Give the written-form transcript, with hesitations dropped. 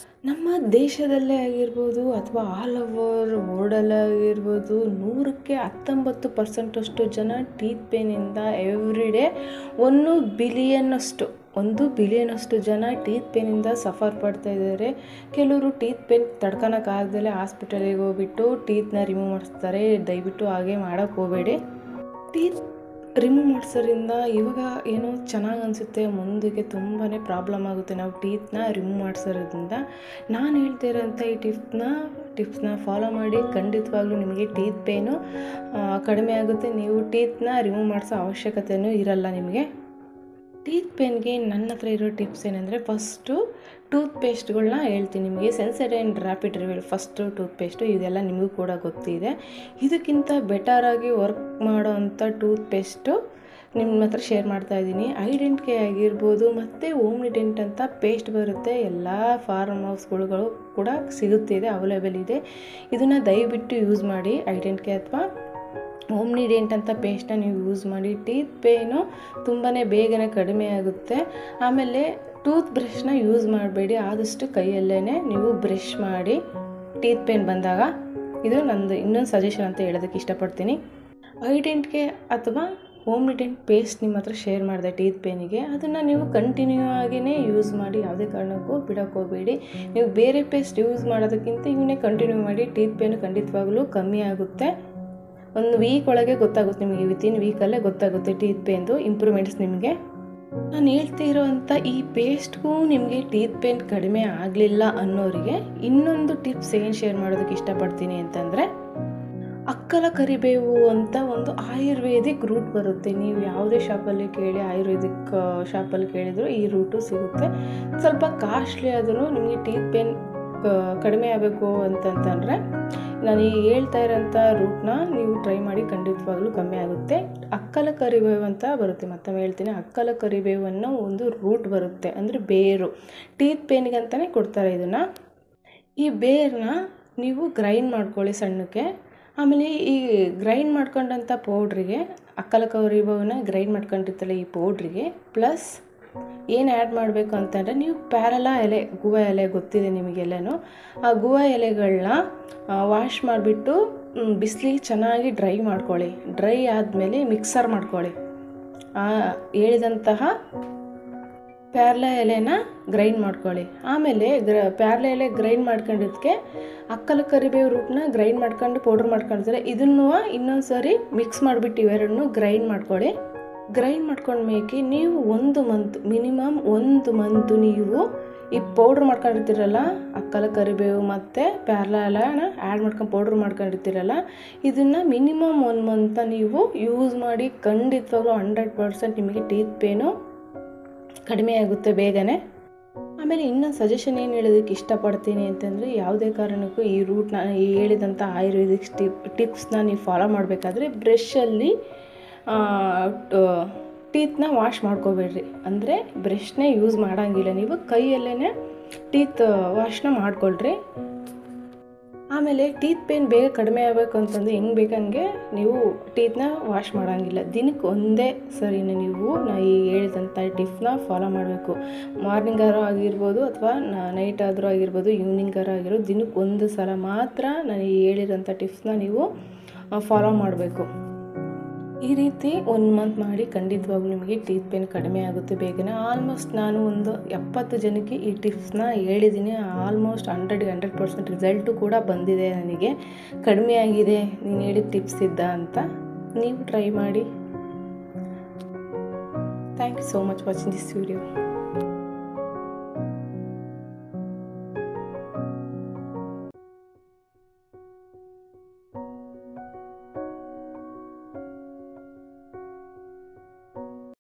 ನಮ್ಮ ದೇಶದಲ್ಲೇ ಆಗಿರ್ಬೋದು ಅಥವಾ ಆಲ್ ಓವರ್ ವರ್ಲ್ಡಲ್ಲೇ ಆಗಿರ್ಬೋದು 100ಕ್ಕೆ 19% ಅಷ್ಟು ಜನ ಟೀತ್ ಪೇನಿಂದ ಎವ್ರಿ ಡೇ 1 ಬಿಲಿಯನಷ್ಟು ಜನ ಟೀತ್ ಪೇನಿಂದ ಸಫರ್ ಪಡ್ತಾ ಇದ್ದಾರೆ. ಕೆಲವರು ಟೀತ್ ಪೇನ್ ತಡ್ಕೊಳಕ್ಕಾಗ್ದಲೇ ಹಾಸ್ಪಿಟಲಿಗೆ ಹೋಗ್ಬಿಟ್ಟು ಟೀತ್ನ ರಿಮೂವ್ ಮಾಡಿಸ್ತಾರೆ. ದಯವಿಟ್ಟು ಹಾಗೆ ಮಾಡೋಕ್ಕೆ ಹೋಗಬೇಡಿ. ಟೀತ್ ರಿಮೂವ್ ಮಾಡಿಸೋದ್ರಿಂದ ಇವಾಗ ಏನೋ ಚೆನ್ನಾಗಿ ಅನಿಸುತ್ತೆ, ಮುಂದಕ್ಕೆ ತುಂಬಾ ಪ್ರಾಬ್ಲಮ್ ಆಗುತ್ತೆ ನಾವು ಟೀತ್ನ ರಿಮೂವ್ ಮಾಡಿಸೋದ್ರಿಂದ. ನಾನು ಹೇಳ್ತಾ ಇರೋಂಥ ಈ ಟಿಪ್ಸ್ನ ಫಾಲೋ ಮಾಡಿ, ಖಂಡಿತವಾಗ್ಲೂ ನಿಮಗೆ ಟೀತ್ ಪೇನು ಕಡಿಮೆ ಆಗುತ್ತೆ. ನೀವು ಟೀತ್ನ ರಿಮೂವ್ ಮಾಡಿಸೋ ಅವಶ್ಯಕತೆಯೂ ಇರಲ್ಲ ನಿಮಗೆ. ಟೀತ್ ಪೇನ್ಗೆ ನನ್ನ ಹತ್ರ ಇರೋ ಟಿಪ್ಸ್ ಏನಂದರೆ, ಫಸ್ಟು ಟೂತ್ ಪೇಸ್ಟ್ಗಳನ್ನ ಹೇಳ್ತೀನಿ ನಿಮಗೆ. Sensodyne rapid reveal first tooth paste, ಇದೆಲ್ಲ ನಿಮಗೂ ಕೂಡ ಗೊತ್ತಿದೆ. ಇದಕ್ಕಿಂತ ಬೆಟರಾಗಿ ವರ್ಕ್ ಮಾಡೋ ಅಂಥ ಟೂತ್ ಪೇಸ್ಟು ನಿಮ್ಮ ಹತ್ರ ಶೇರ್ ಮಾಡ್ತಾಯಿದ್ದೀನಿ. ಐಡೆಂಟಿಟಿ ಆಗಿರ್ಬೋದು ಮತ್ತು ಓಮ್ನಿಡೆಂಟ್ ಅಂತ ಪೇಸ್ಟ್ ಬರುತ್ತೆ, ಎಲ್ಲ ಫಾರ್ಮ್ ಹೌಸ್ಗಳು ಕೂಡ ಸಿಗುತ್ತಿದೆ, ಅವೈಲೇಬಲ್ ಇದೆ. ಇದನ್ನು ದಯವಿಟ್ಟು ಯೂಸ್ ಮಾಡಿ. ಐಡೆಂಟಿಟಿ ಅಥವಾ ಓಮ್ನಿಡೆಂಟ್ ಅಂತ ಪೇಸ್ಟನ್ನ ನೀವು ಯೂಸ್ ಮಾಡಿ. ಟೀತ್ ಪೇನು ತುಂಬಾ ಬೇಗನೆ ಕಡಿಮೆ ಆಗುತ್ತೆ. ಆಮೇಲೆ ಟೂತ್ ಬ್ರಷ್ನ ಯೂಸ್ ಮಾಡಬೇಡಿ, ಆದಷ್ಟು ಕೈಯಲ್ಲೇ ನೀವು ಬ್ರಷ್ ಮಾಡಿ ಟೀತ್ ಪೇನ್ ಬಂದಾಗ. ಇದು ನಂದು ಇನ್ನೊಂದು ಸಜೆಷನ್ ಅಂತ ಹೇಳೋದಕ್ಕೆ ಇಷ್ಟಪಡ್ತೀನಿ. ಐಡೆಂಟಿಟಿ ಅಥವಾ ಓಮ್ನಿಡೆಂಟ್ ಪೇಸ್ಟ್ ನಿಮ್ಮ ಹತ್ರ ಶೇರ್ ಮಾಡಿದೆ ಟೀತ್ ಪೇನಿಗೆ, ಅದನ್ನು ನೀವು ಕಂಟಿನ್ಯೂ ಆಗಿಯೇ ಯೂಸ್ ಮಾಡಿ, ಯಾವುದೇ ಕಾರಣಕ್ಕೂ ಬಿಡೋಕ್ಕೆ ಹೋಗಬೇಡಿ. ನೀವು ಬೇರೆ ಪೇಸ್ಟ್ ಯೂಸ್ ಮಾಡೋದಕ್ಕಿಂತ ಇವನ್ನೇ ಕಂಟಿನ್ಯೂ ಮಾಡಿ. ಟೀತ್ ಪೇನು ಖಂಡಿತವಾಗ್ಲೂ ಕಮ್ಮಿ ಆಗುತ್ತೆ. ಒಂದು ವೀಕ್ ಒಳಗೆ ಗೊತ್ತಾಗುತ್ತೆ ನಿಮಗೆ, ವಿತಿನ್ ವೀಕಲ್ಲೇ ಗೊತ್ತಾಗುತ್ತೆ ಟೀತ್ ಪೇನ್ದು ಇಂಪ್ರೂವ್ಮೆಂಟ್ಸ್ ನಿಮಗೆ. ನಾನು ಹೇಳ್ತಿರೋಂಥ ಈ ಪೇಸ್ಟ್ಗೂ ನಿಮಗೆ ಟೀತ್ ಪೇನ್ ಕಡಿಮೆ ಆಗಲಿಲ್ಲ ಅನ್ನೋರಿಗೆ ಇನ್ನೊಂದು ಟಿಪ್ಸ್ ಏನು ಶೇರ್ ಮಾಡೋದಕ್ಕೆ ಇಷ್ಟಪಡ್ತೀನಿ ಅಂತಂದರೆ, ಅಕ್ಕಲ ಕರಿಬೇವು ಅಂತ ಒಂದು ಆಯುರ್ವೇದಿಕ್ ರೂಟ್ ಬರುತ್ತೆ. ನೀವು ಯಾವುದೇ ಶಾಪಲ್ಲಿ ಕೇಳಿ, ಆಯುರ್ವೇದಿಕ್ ಶಾಪಲ್ಲಿ ಕೇಳಿದ್ರು ಈ ರೂಟು ಸಿಗುತ್ತೆ. ಸ್ವಲ್ಪ ಕಾಸ್ಟ್ಲಿ ಆದರೂ ನಿಮಗೆ ಟೀತ್ ಪೇನ್ ಕಡಿಮೆ ಆಗಬೇಕು ಅಂತಂತಂದರೆ ನಾನು ಈ ಹೇಳ್ತಾ ಇರೋಂಥ ರೂಟ್ನ ನೀವು ಟ್ರೈ ಮಾಡಿ, ಖಂಡಿತವಾಗ್ಲೂ ಕಮ್ಮಿ ಆಗುತ್ತೆ. ಅಕ್ಕಲ ಕರಿಬೇವು ಅಂತ ಬರುತ್ತೆ, ಮತ್ತೊಮ್ಮೆ ಹೇಳ್ತೀನಿ. ಅಕ್ಕಲ ಕರಿಬೇವು ಅನ್ನೋ ಒಂದು ರೂಟ್ ಬರುತ್ತೆ, ಅಂದರೆ ಬೇರು. ಟೀತ್ ಪೇನಿಗೆ ಅಂತಲೇ ಕೊಡ್ತಾರೆ ಇದನ್ನು. ಈ ಬೇರನ್ನ ನೀವು ಗ್ರೈಂಡ್ ಮಾಡ್ಕೊಳ್ಳಿ ಸಣ್ಣಕ್ಕೆ. ಆಮೇಲೆ ಈ ಗ್ರೈಂಡ್ ಮಾಡ್ಕೊಂಡಂಥ ಪೌಡ್ರಿಗೆ, ಅಕ್ಕಲ ಕರಿಬೇವನ್ನ ಗ್ರೈಂಡ್ ಮಾಡ್ಕೊಂಡಿರ್ತಲ್ಲ ಈ ಪೌಡ್ರಿಗೆ ಪ್ಲಸ್ ಏನು ಆ್ಯಡ್ ಮಾಡಬೇಕು ಅಂತಂದರೆ, ನೀವು ಪ್ಯಾರಲ ಎಲೆ, ಗುವಾ ಎಲೆ ಗೊತ್ತಿದೆ ನಿಮಗೆಲ್ಲನೂ. ಆ ಗುವಾ ಎಲೆಗಳನ್ನ ವಾಶ್ ಮಾಡಿಬಿಟ್ಟು ಬಿಸಿಲಿಗೆ ಚೆನ್ನಾಗಿ ಡ್ರೈ ಮಾಡ್ಕೊಳ್ಳಿ. ಡ್ರೈ ಆದಮೇಲೆ ಮಿಕ್ಸರ್ ಮಾಡ್ಕೊಳ್ಳಿ. ಹೇಳಿದಂತಹ ಪ್ಯಾರಲ ಎಲೆನ ಗ್ರೈಂಡ್ ಮಾಡ್ಕೊಳ್ಳಿ. ಆಮೇಲೆ ಪ್ಯಾರಲ ಎಲೆ ಗ್ರೈಂಡ್ ಮಾಡ್ಕೊಂಡಿದ್ದಕ್ಕೆ ಅಕ್ಕಲ ಕರಿಬೇವು ರೂಟನ್ನ ಗ್ರೈಂಡ್ ಮಾಡ್ಕೊಂಡು ಪೌಡ್ರ್ ಮಾಡ್ಕೊಂಡಿರ್ತಾರೆ, ಇದನ್ನು ಇನ್ನೊಂದು ಸರಿ ಮಿಕ್ಸ್ ಮಾಡಿಬಿಟ್ಟು ಇವೆರಡನ್ನೂ ಗ್ರೈಂಡ್ ಮಾಡ್ಕೊಳ್ಳಿ. ಗ್ರೈಂಡ್ ಮಾಡ್ಕೊಂಡ್ಮೇಲೆ ನೀವು ಮಿನಿಮಮ್ 1 ಮಂತು ನೀವು ಈ ಪೌಡ್ರ್ ಮಾಡ್ಕೊಂಡಿರ್ತೀರಲ್ಲ, ಅಕ್ಕಲ ಕರಿಬೇವು ಮತ್ತು ಪ್ಯಾರಲ ಎಲೆನ ಆ್ಯಡ್ ಮಾಡ್ಕೊಂಡು ಪೌಡ್ರ್ ಮಾಡ್ಕೊಂಡಿರ್ತೀರಲ್ಲ, ಇದನ್ನು ಮಿನಿಮಮ್ 1 ಮಂತ ನೀವು ಯೂಸ್ ಮಾಡಿ. ಖಂಡಿತವಾಗ್ಲೂ 100% ನಿಮಗೆ ಟೀತ್ ಪೇನು ಕಡಿಮೆ ಆಗುತ್ತೆ ಬೇಗನೆ. ಆಮೇಲೆ ಇನ್ನೊಂದು ಸಜೆಷನ್ ಏನು ಹೇಳೋದಕ್ಕೆ ಇಷ್ಟಪಡ್ತೀನಿ ಅಂತಂದರೆ, ಯಾವುದೇ ಕಾರಣಕ್ಕೂ ಈ ರೂಟ್ನ, ಈ ಹೇಳಿದಂಥ ಆಯುರ್ವೇದಿಕ್ ಟಿಪ್ಸ್ನ ನೀವು ಫಾಲೋ ಮಾಡಬೇಕಾದ್ರೆ ಬ್ರಷಲ್ಲಿ ಟೀತ್ನ ವಾಶ್ ಮಾಡ್ಕೋಬೇಡ್ರಿ. ಅಂದರೆ ಬ್ರಷ್ನೇ ಯೂಸ್ ಮಾಡೋಂಗಿಲ್ಲ, ನೀವು ಕೈಯಲ್ಲೇ ಟೀತ್ ವಾಶ್ನ ಮಾಡ್ಕೊಳ್ರಿ. ಆಮೇಲೆ ಟೀತ್ ಪೇನ್ ಬೇಗ ಕಡಿಮೆ ಆಗಬೇಕು ಅಂತಂದರೆ ಹೆಂಗೆ ಬೇಕಂಗೆ ನೀವು ಟೀತ್ನ ವಾಶ್ ಮಾಡೋಂಗಿಲ್ಲ. ದಿನಕ್ಕೆ ಒಂದೇ ಸರಿನೇ ನೀವು ಈ ಹೇಳಿದಂಥ ಟಿಪ್ಸ್ನ ಫಾಲೋ ಮಾಡಬೇಕು. ಮಾರ್ನಿಂಗಾರು ಆಗಿರ್ಬೋದು ಅಥವಾ ನೈಟ್ ಆದರೂ ಆಗಿರ್ಬೋದು, ಈವ್ನಿಂಗಾರು ಆಗಿರ್ಬೋದು, ದಿನಕ್ಕೆ 1 ಸಲ ಮಾತ್ರ ನಾನು ಈ ಹೇಳಿರೋಂಥ ಟಿಪ್ಸ್ನ ನೀವು ಫಾಲೋ ಮಾಡಬೇಕು. ಈ ರೀತಿ 1 ಮಂತ್ ಮಾಡಿ, ಖಂಡಿತವಾಗ್ಲೂ ನಿಮಗೆ ಟೀತ್ ಪೇನ್ ಕಡಿಮೆ ಆಗುತ್ತೆ ಬೇಗನೆ. ಆಲ್ಮೋಸ್ಟ್ ನಾನು ಒಂದು 70 ಜನಕ್ಕೆ ಈ ಟಿಪ್ಸ್ನ ಹೇಳಿದ್ದೀನಿ. ಆಲ್ಮೋಸ್ಟ್ 100% ರಿಸಲ್ಟು ಕೂಡ ಬಂದಿದೆ, ನನಗೆ ಕಡಿಮೆ ಆಗಿದೆ ನೀನು ಹೇಳಿದ ಟಿಪ್ಸ್ ಇದ್ದ ಅಂತ. ನೀವು ಟ್ರೈ ಮಾಡಿ. Thank you so much watching this video.